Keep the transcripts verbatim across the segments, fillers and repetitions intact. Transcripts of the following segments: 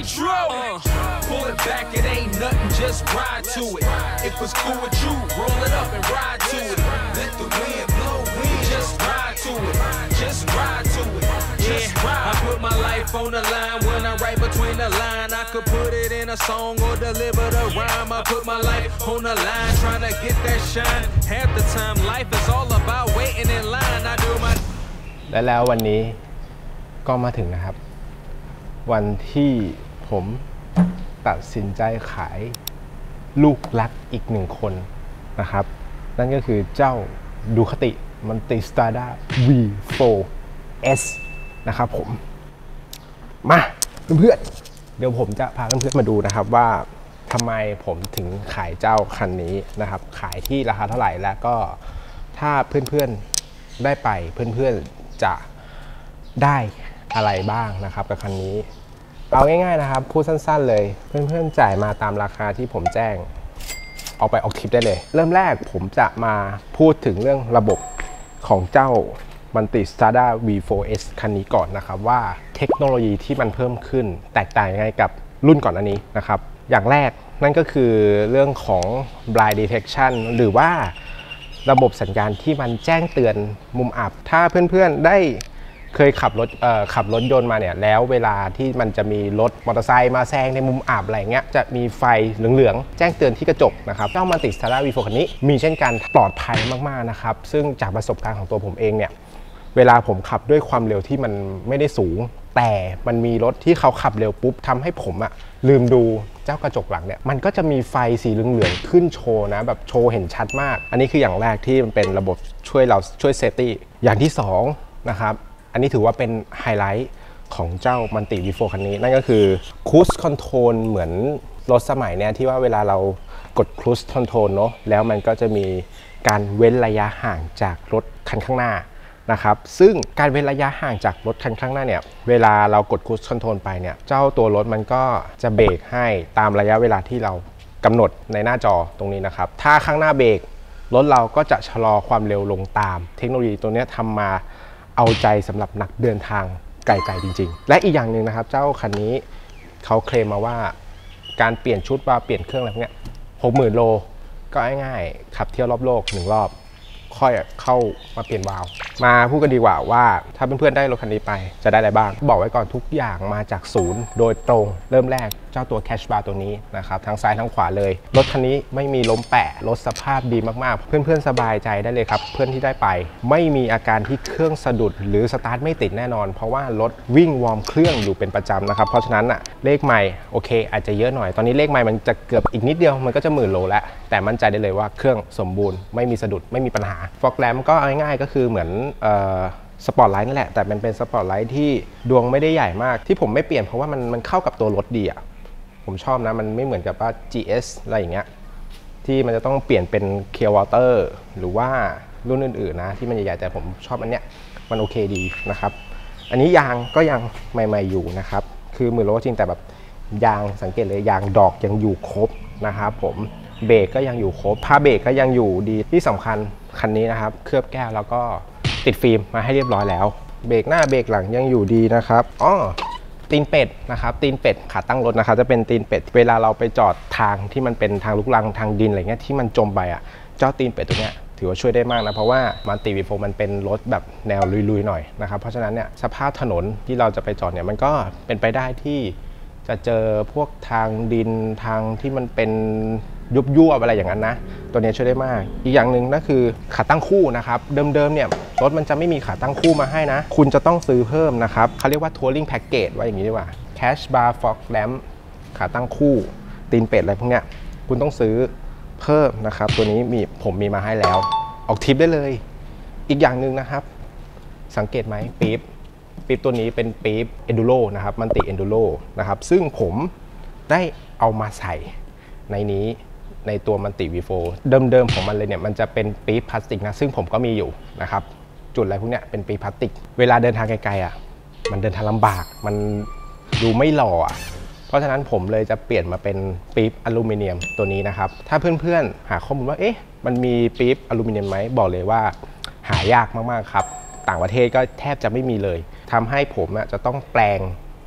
Nitro. Uh, pull it back, it ain't nothing, just ride to it. If it's cool with you, roll it up and ride to it. Let the wind blow, wind, just ride to it. Just ride to it. Just ride. I put my life on the line when I write between the line. I could put it in a song or deliver the rhyme. I put my life on the line, trying to get that shine. Half the time, life is all about waiting in line. I do my. และแล้ววันนี้ก็มาถึงนะครับวันที่ผมตัดสินใจขายลูกรักอีกหนึ่งคนนะครับนั่นก็คือเจ้าดูคติมันติสตาร์ด้า วี โฟร์ เอส นะครับผมมาเพื่อนๆเดี๋ยวผมจะพาเพื่อนๆมาดูนะครับว่าทำไมผมถึงขายเจ้าคันนี้นะครับขายที่ราคาเท่าไหร่แล้วก็ถ้าเพื่อนๆได้ไปเพื่อนๆจะได้อะไรบ้างนะครับกับคันนี้เอาง่ายๆนะครับพูดสั้นๆเลยเพื่อนๆจ่ายมาตามราคาที่ผมแจ้งเอาไปออกทริปได้เลยเริ่มแรกผมจะมาพูดถึงเรื่องระบบของเจ้ามันติ Strada วี โฟร์ เอส คันนี้ก่อนนะครับว่าเทคโนโลยีที่มันเพิ่มขึ้นแตกต่างยังไงกับรุ่นก่อนอันนี้นะครับอย่างแรกนั่นก็คือเรื่องของ blind detection หรือว่าระบบสัญญาณที่มันแจ้งเตือนมุมอับถ้าเพื่อนๆได้เคยขับรถเอ่อขับรถยนต์มาเนี่ยแล้วเวลาที่มันจะมีรถมอเตอร์ไซค์มาแซงในมุมอับอะไรเงี้ยจะมีไฟเหลืองๆแจ้งเตือนที่กระจกนะครับเจ้ามันติ Strada วี โฟร์ คันนี้มีเช่นกันปลอดภัยมากๆนะครับซึ่งจากประสบการณ์ของตัวผมเองเนี่ยเวลาผมขับด้วยความเร็วที่มันไม่ได้สูงแต่มันมีรถที่เขาขับเร็วปุ๊บทำให้ผมอะลืมดูเจ้ากระจกหลังเนี่ยมันก็จะมีไฟสีเหลืองๆขึ้นโชว์นะแบบโชว์เห็นชัดมากอันนี้คืออย่างแรกที่มันเป็นระบบช่วยเราช่วยเซฟตี้อย่างที่สองนะครับอันนี้ถือว่าเป็นไฮไลท์ของเจ้ามันติ วี โฟร์ คันนี้นั่นก็คือ Cruise Control เหมือนรถสมัยเนี้ยที่ว่าเวลาเรากด Cruise Control เนาะแล้วมันก็จะมีการเว้นระยะห่างจากรถคันข้างหน้านะครับซึ่งการเว้นระยะห่างจากรถคันข้างหน้าเนี่ยเวลาเรากด Cruise Control ไปเนี่ยเจ้าตัวรถมันก็จะเบรกให้ตามระยะเวลาที่เรากำหนดในหน้าจอตรงนี้นะครับถ้าข้างหน้าเบรกรถเราก็จะชะลอความเร็วลงตามเทคโนโลยีตัวนี้ทำมาเอาใจสำหรับนักเดินทางไกลๆจริงๆและอีกอย่างหนึ่งนะครับเจ้าคันนี้เขาเคลมมาว่าการเปลี่ยนชุดว่าเปลี่ยนเครื่องอะไรพวกนี้หกหมื่นโลก็ง่ายๆขับเที่ยวรอบโลกหนึ่งรอบค่อยเข้ามาเปลี่ยนวาล์วมาพูดกันดีกว่าว่าถ้าเพื่อนๆได้รถคันนี้ไปจะได้อะไรบ้างบอกไว้ก่อนทุกอย่างมาจากศูนย์โดยตรงเริ่มแรกเจ้าตัวแคชบาร์ตัวนี้นะครับทั้งซ้ายทั้งขวาเลยรถคันนี้ไม่มีล้มแปะรถสภาพดีมากๆเพื่อนๆสบายใจได้เลยครับเพื่อนที่ได้ไปไม่มีอาการที่เครื่องสะดุดหรือสตาร์ทไม่ติดแน่นอนเพราะว่ารถวิ่งวอร์มเครื่องอยู่เป็นประจำนะครับเพราะฉะนั้นอ่ะเลขใหม่โอเคอาจจะเยอะหน่อยตอนนี้เลขใหม่มันจะเกือบอีกนิดเดียวมันก็จะหมื่นโลแล้วแต่มั่นใจได้เลยว่าเครื่องสมบูรณ์ไม่มีสะดุดไม่มีปัญหาฟอกแลมก็ง่ายๆก็คือเหมือนสปอร์ตไลท์นั่นแหละแต่มันเป็นสปอร์ตไลท์ที่ดวงไม่ได้ใหญ่มากที่ผมไม่เปลี่ยนเพราะว่ามันมันเข้ากับตัวรถดีอ่ะผมชอบนะมันไม่เหมือนกับว่า จี เอส อะไรอย่างเงี้ยที่มันจะต้องเปลี่ยนเป็นเคียววอเตอร์หรือว่ารุ่นอื่นๆนะที่มันใหญ่ๆแต่ผมชอบอันเนี้ยมันโอเคดีนะครับอันนี้ยางก็ยังใหม่ๆอยู่นะครับคือหมื่นโลจริงแต่แบบยางสังเกตเลยยางดอกยังอยู่ครบนะครับผมเบรกก็ยังอยู่ครบผ้าเบรกก็ยังอยู่ดีที่สำคัญคันนี้นะครับเคลือบแก้วแล้วก็ติดฟิล์มมาให้เรียบร้อยแล้วเบรกหน้าเบรกหลังยังอยู่ดีนะครับอ๋อตีนเป็ดนะครับตีนเป็ดขาตั้งรถนะครับจะเป็นตีนเป็ดเวลาเราไปจอดทางที่มันเป็นทางลุกรังทางดินอะไรเงี้ยที่มันจมไปอ่ะเจ้าตีนเป็ดตัวเนี้ยถือว่าช่วยได้มากนะเพราะว่ามันติ วี โฟร์ มันเป็นรถแบบแนวลุยๆหน่อยนะครับเพราะฉะนั้นเนี่ยสภาพถนนที่เราจะไปจอดเนี่ยมันก็เป็นไปได้ที่จะเจอพวกทางดินทางที่มันเป็นยุบยุบอะไรอย่างนั้นนะตัวนี้ช่วยได้มากอีกอย่างหนึ่งนั่นคือขาตั้งคู่นะครับเดิมๆเนี่ยรถมันจะไม่มีขาตั้งคู่มาให้นะคุณจะต้องซื้อเพิ่มนะครับเขาเรียกว่า Touring Package ว่าอย่างนี้ดีกว่า Cash Bar Fog Lamp ขาตั้งคู่ตีนเป็ดอะไรพวกเนี้ยคุณต้องซื้อเพิ่มนะครับตัวนี้มีผมมีมาให้แล้วออกทริปได้เลยอีกอย่างหนึ่งนะครับสังเกตไหมปี๊บปี๊บตัวนี้เป็นปี๊บ Enduro นะครับมันติ Enduro นะครับซึ่งผมได้เอามาใส่ในนี้ในตัวมันติ วี โฟร์ เดิมๆของมันเลยเนี่ยมันจะเป็นปี๊บพลาสติกนะซึ่งผมก็มีอยู่นะครับจุดอะไรพวกเนี้ยเป็นปี๊บพลาสติกเวลาเดินทางไกลๆอ่ะมันเดินทางลำบากมันดูไม่หล่ออ่ะเพราะฉะนั้นผมเลยจะเปลี่ยนมาเป็นปี๊บอลูมิเนียมตัวนี้นะครับถ้าเพื่อนๆหาข้อมูลว่าเอ๊ะมันมีปี๊บอลูมิเนียมไหมบอกเลยว่าหายากมากๆครับต่างประเทศก็แทบจะไม่มีเลยทำให้ผมจะต้องแปลง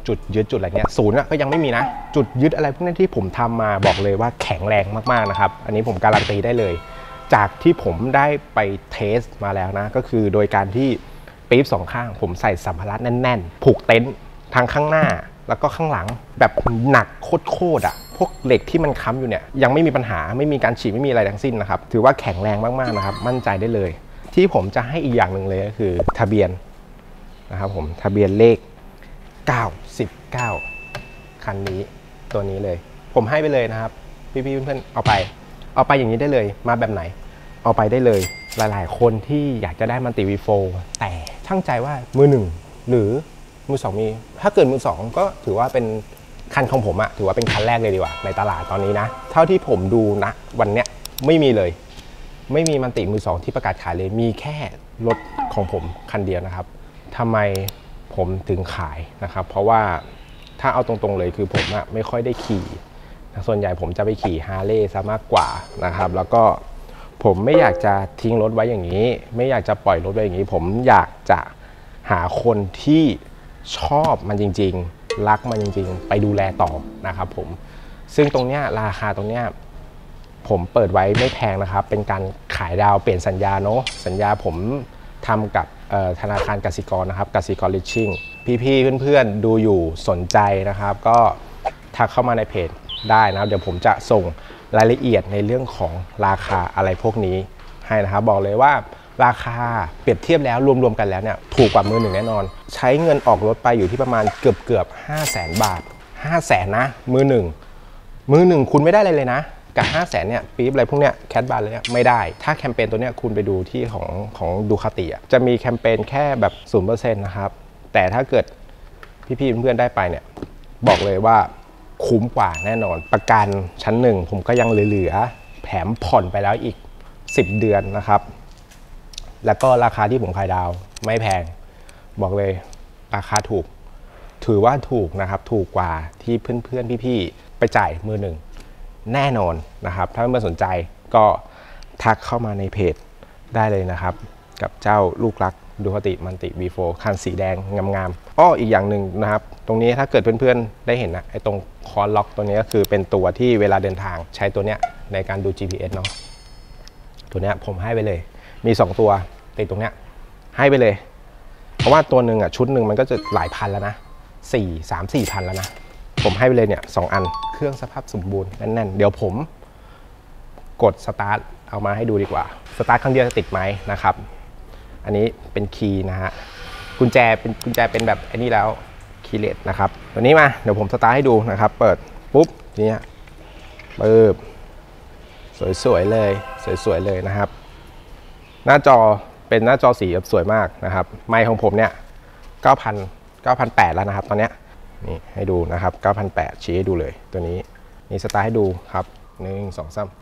จุดยึดจุดอะไรเงี้ยศูนย์ก็ยังไม่มีนะจุดยึดอะไรพวกนี้ที่ผมทำมาบอกเลยว่าแข็งแรงมากๆนะครับอันนี้ผมการันตีได้เลยจากที่ผมได้ไปเทสมาแล้วนะก็คือโดยการที่ปี๊บสองข้างผมใส่สัมภาระแน่นๆผูกเต็นท์ทางข้างหน้าแล้วก็ข้างหลังแบบหนักโคตรๆอ่ะพวกเหล็กที่มันค้ำอยู่เนี่ยยังไม่มีปัญหาไม่มีการฉีกไม่มีอะไรทั้งสิ้นนะครับถือว่าแข็งแรงมากๆนะครับมั่นใจได้เลยที่ผมจะให้อีกอย่างหนึ่งเลยก็คือทะเบียนนะครับผมทะเบียนเลขเก้าสิบเก้าคันนี้ตัวนี้เลยผมให้ไปเลยนะครับพี่ๆเพื่อนๆเอาไปเอาไปอย่างนี้ได้เลยมาแบบไหนเอาไปได้เลยหลายๆคนที่อยากจะได้มันติ วี โฟร์ แต่ช่างใจว่ามือหนึ่งหรือมือสองมีถ้าเกิดมือสองก็ถือว่าเป็นคันของผมอะถือว่าเป็นคันแรกเลยดีกว่าในตลาดตอนนี้นะเท่าที่ผมดูนะวันเนี้ยไม่มีเลยไม่มีมันติมือสองที่ประกาศขายเลยมีแค่รถของผมคันเดียวนะครับทำไมผมถึงขายนะครับเพราะว่าถ้าเอาตรงๆเลยคือผมอะไม่ค่อยได้ขี่ส่วนใหญ่ผมจะไปขี่ฮาร์เลย์ซะมากกว่านะครับแล้วก็ผมไม่อยากจะทิ้งรถไว้อย่างนี้ไม่อยากจะปล่อยรถไว้อย่างนี้ผมอยากจะหาคนที่ชอบมันจริงๆรักมันจริงๆไปดูแลต่อนะครับผมซึ่งตรงเนี้ยราคาตรงเนี้ยผมเปิดไว้ไม่แพงนะครับเป็นการขายดาวเปลี่ยนสัญญาเนาะสัญญาผมทำกับธนาคารกสิกรนะครับกสิกรลิชชิ่งพี่ๆเพื่อนๆดูอยู่สนใจนะครับก็ทักเข้ามาในเพจได้นะเดี๋ยวผมจะส่งรายละเอียดในเรื่องของราคาอะไรพวกนี้ให้นะครับบอกเลยว่าราคาเปรียบเทียบแล้วรวมๆกันแล้วเนี่ยถูกกว่ามือหนึ่งแน่นอนใช้เงินออกรถไปอยู่ที่ประมาณเกือบเกือบห้าแสนบาทห้าแสนนะมือหนึ่งมือหนึ่งคุณไม่ได้อะไรเลยนะกับห้าแสนเนี่ยปี๊บอะไรพวกเนี้ยแคทบาร์เลยเนี่ยไม่ได้ถ้าแคมเปญตัวเนี้ยคุณไปดูที่ของของดูคาติอ่ะจะมีแคมเปญแค่แบบ ศูนย์เปอร์เซ็นต์ นะครับแต่ถ้าเกิดพี่ๆเพื่อนๆได้ไปเนี่ยบอกเลยว่าคุ้มกว่าแน่นอนประกันชั้นหนึ่งผมก็ยังเหลือๆแถมผ่อนไปแล้วอีกสิบเดือนนะครับแล้วก็ราคาที่ผมขายดาวไม่แพงบอกเลยราคาถูกถือว่าถูกนะครับถูกกว่าที่เพื่อนๆพี่ๆไปจ่ายมือหนึ่งแน่นอนนะครับถ้าเพื่อนสนใจก็ทักเข้ามาในเพจได้เลยนะครับกับเจ้าลูกรักดูคาติมันติ วี โฟร์ คันสีแดงงามๆอ้ออีกอย่างหนึ่งนะครับตรงนี้ถ้าเกิดเพื่อนๆได้เห็นนะไอ้ตรงคอล็อกตัวนี้ก็คือเป็นตัวที่เวลาเดินทางใช้ตัวเนี้ยในการดู จี พี เอส เนาะตัวเนี้ยผมให้ไปเลยมีสองตัวติดตรงเนี้ยให้ไปเลยเพราะว่าตัวหนึ่งอ่ะชุดหนึ่งมันก็จะหลายพันแล้วนะสี่สามสี่พันแล้วนะผมให้ไปเลยเนี่ยสองอันเครื่องสภาพสมบูรณ์แน่นๆเดี๋ยวผมกดสตาร์ทเอามาให้ดูดีกว่าสตาร์ทครั้งเดียวจะติดไหมนะครับอันนี้เป็นคีย์นะฮะกุญแจเป็นกุญแจเป็นแบบอันนี้แล้วคีย์เลสนะครับตัวนี้มาเดี๋ยวผมสตาร์ทให้ดูนะครับเปิดปุ๊บนี่ปึ๊บสวยๆเลยสวยๆเลยนะครับหน้าจอเป็นหน้าจอสีแบบสวยมากนะครับไมค์ของผมเนี่ย เก้าพัน เก้าพันแปดร้อย แล้วนะครับตอนเนี้ยนี่ให้ดูนะครับ เก้าพันแปดร้อย ชี้ให้ดูเลยตัวนี้นี่สตาร์ทให้ดูครับหนึ่ง สอง สาม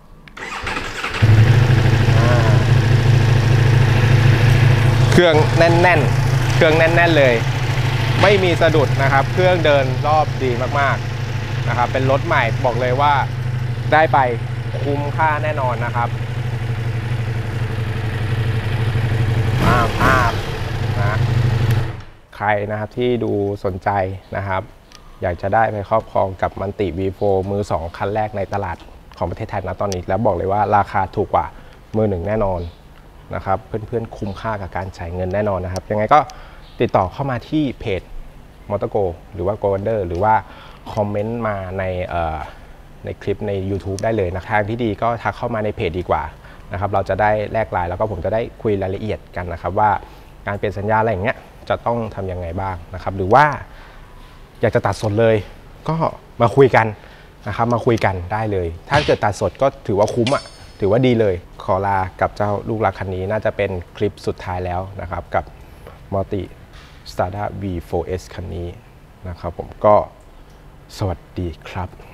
เครื่องแน่นๆเครื่องแน่นๆเลยไม่มีสะดุดนะครับเครื่องเดินรอบดีมากๆนะครับเป็นรถใหม่บอกเลยว่าได้ไปคุ้มค่าแน่นอนนะครับมาภาพนะใครนะครับที่ดูสนใจนะครับอยากจะได้ไปครอบครองกับมันติ วี โฟร์ มือสองคันแรกในตลาดของประเทศไทยนะตอนนี้แล้วบอกเลยว่าราคาถูกกว่ามือหนึ่งแน่นอนนะครับเพื่อนๆคุ้มค่ากับการจ่ายเงินแน่นอนนะครับยังไงก็ติดต่อเข้ามาที่เพจมอเตอร์โกหรือว่า Go Wonder หรือว่าคอมเมนต์มาในในคลิปใน YouTube ได้เลยนะทางที่ดีก็ทักเข้ามาในเพจดีกว่านะครับเราจะได้แลกไลน์แล้วก็ผมจะได้คุยรายละเอียดกันนะครับว่าการเปลี่ยนสัญญาอะไรอย่างเงี้ยจะต้องทำยังไงบ้างนะครับหรือว่าอยากจะตัดสดเลยก็มาคุยกันนะครับมาคุยกันได้เลยถ้าเกิดตัดสดก็ถือว่าคุ้มอ่ะถือว่าดีเลยขอลากับเจ้าลูกรักคันนี้น่าจะเป็นคลิปสุดท้ายแล้วนะครับกับมัลติ สตาร์ด้า วี โฟร์ เอส คันนี้นะครับผมก็สวัสดีครับ